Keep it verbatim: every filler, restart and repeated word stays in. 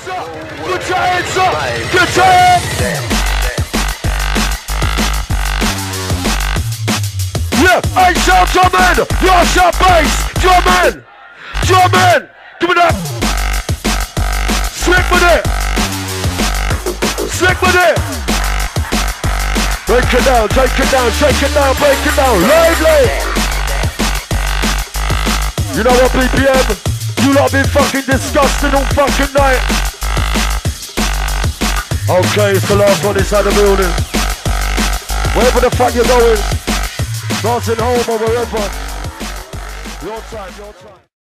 hands up. Put your hands up. Get your hands. Yeah, I shout drum in. You shout bass. Drum in. Drum in. Give me that. Slick with it. Slick with it. Break it down, take it down, shake it down, break it down, lively. You know what, B P M? You lot been fucking disgusting all fucking night. Okay, it's the last one inside the building. Wherever the fuck you're going, dancing home or wherever. Your time, your time.